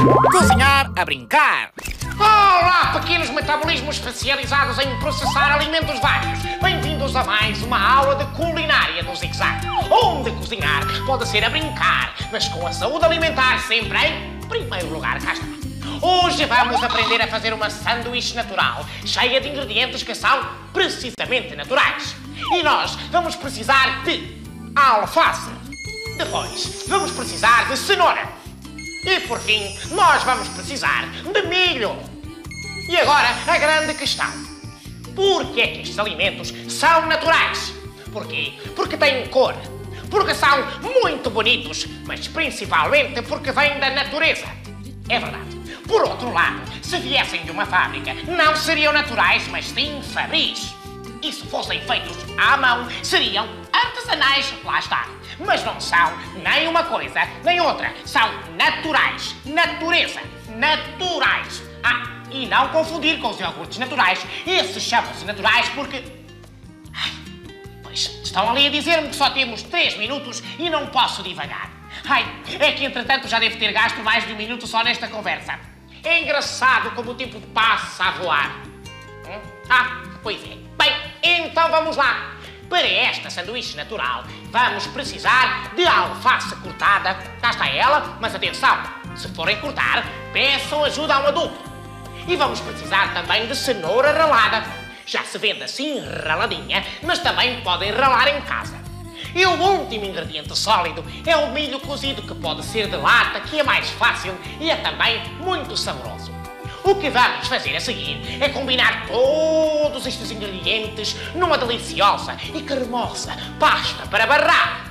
Cozinhar a brincar. Olá, pequenos metabolismos especializados em processar alimentos vários. Bem-vindos a mais uma aula de culinária do Zig Zag, onde cozinhar pode ser a brincar, mas com a saúde alimentar sempre em primeiro lugar. Cá está. Hoje vamos aprender a fazer uma sanduíche natural, cheia de ingredientes que são precisamente naturais. E nós vamos precisar de alface. Depois, vamos precisar de cenoura. E, por fim, nós vamos precisar de milho. E agora, a grande questão. Por que é que estes alimentos são naturais? Porquê? Porque têm cor. Porque são muito bonitos, mas principalmente porque vêm da natureza. É verdade. Por outro lado, se viessem de uma fábrica, não seriam naturais, mas sim fabris. E se fossem feitos à mão, seriam artesanais, lá está. Mas não são nem uma coisa, nem outra. São naturais. Natureza. Naturais. Ah, e não confundir com os iogurtes naturais. Esses chamam-se naturais porque... Ai, pois, estão ali a dizer-me que só temos 3 minutos e não posso divagar. Ai, é que entretanto já devo ter gasto mais de 1 minuto só nesta conversa. É engraçado como o tempo passa a voar. Ah, pois é. Bem, então vamos lá. Para esta sanduíche natural, vamos precisar de alface cortada. Cá está ela, mas atenção, se forem cortar, peçam ajuda a um adulto. E vamos precisar também de cenoura ralada. Já se vende assim, raladinha, mas também podem ralar em casa. E o último ingrediente sólido é o milho cozido, que pode ser de lata, que é mais fácil e é também muito saboroso. O que vamos fazer a seguir é combinar todos estes ingredientes numa deliciosa e cremosa pasta para barrar.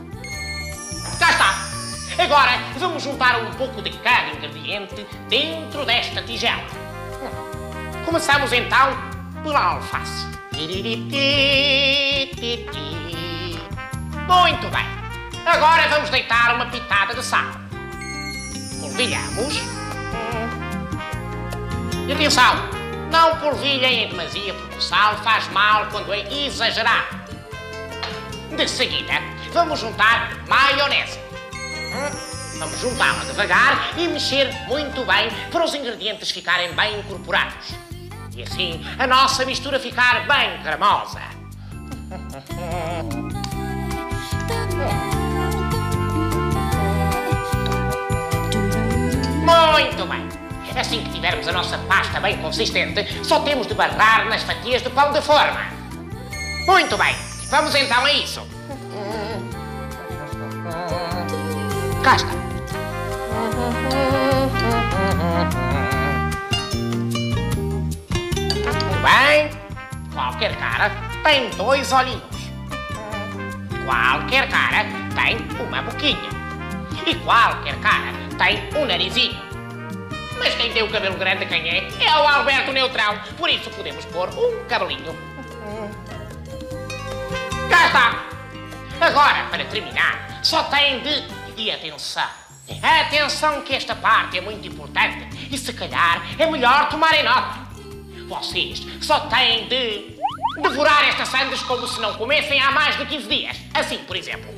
Já está! Agora vamos juntar um pouco de cada ingrediente dentro desta tigela. Começamos então pela alface. Muito bem. Agora vamos deitar uma pitada de sal. Polvilhamos. E atenção, não polvilhem em demasia porque o sal faz mal quando é exagerado. De seguida, vamos juntar maionese. Vamos juntá-la devagar e mexer muito bem para os ingredientes ficarem bem incorporados. E assim a nossa mistura ficar bem cremosa. Muito bem. Assim que tivermos a nossa pasta bem consistente, só temos de barrar nas fatias de pão de forma. Muito bem. Vamos então a isso. Cá está. Muito bem. Qualquer cara tem 2 olhinhos. Qualquer cara tem uma boquinha. E qualquer cara tem um narizinho. Mas quem tem o cabelo grande, quem é? É o Alberto Neutrão. Por isso podemos pôr um cabelinho. Cá está. Agora, para terminar, só tem de... E atenção. Atenção que esta parte é muito importante. E se calhar é melhor tomarem nota. Vocês só têm de devorar esta sandes como se não comessem há mais de 15 dias. Assim, por exemplo.